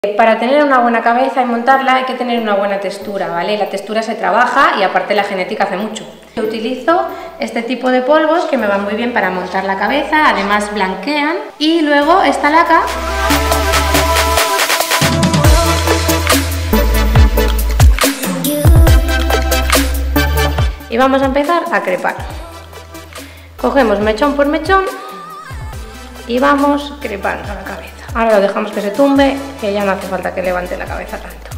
Para tener una buena cabeza y montarla hay que tener una buena textura, ¿vale? La textura se trabaja y aparte la genética hace mucho. Yo utilizo este tipo de polvos que me van muy bien para montar la cabeza, además blanquean. Y luego esta laca y vamos a empezar a crepar. Cogemos mechón por mechón y vamos crepando la cabeza. Ahora lo dejamos que se tumbe, que ya no hace falta que levante la cabeza tanto.